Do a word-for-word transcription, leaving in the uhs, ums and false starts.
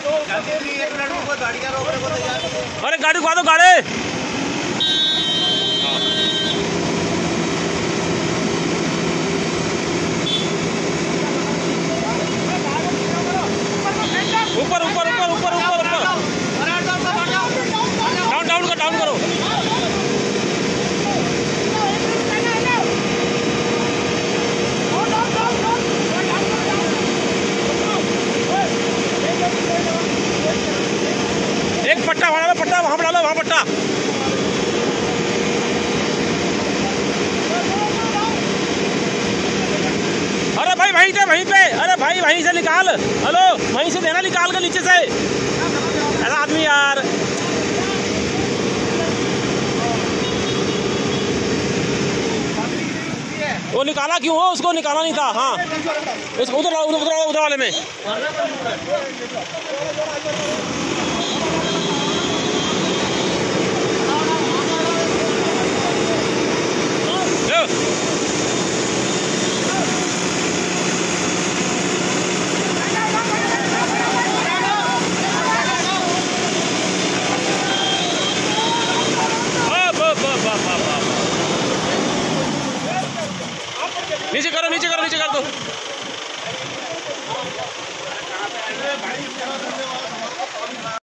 अरे गाड़ी घुमा दो गाड़ी। ऊपर ऊपर ऊपर ऊपर ऊपर ऊपर डाउन डाउन करो डाउन करो। एक पट्टा वहां पट्टा वहां पर डालो वहां पट्टा। अरे भाई वहीं से वहीं पे। अरे भाई वहीं से निकाल। हेलो वहीं से देना निकाल कर नीचे से। ऐसा आदमी यार। वो निकाला क्यों हो? उसको निकाला नहीं था। हाँ उसको उधर उधर उधर उधर वाले में। नीचे करो नीचे करो नीचे कर दो।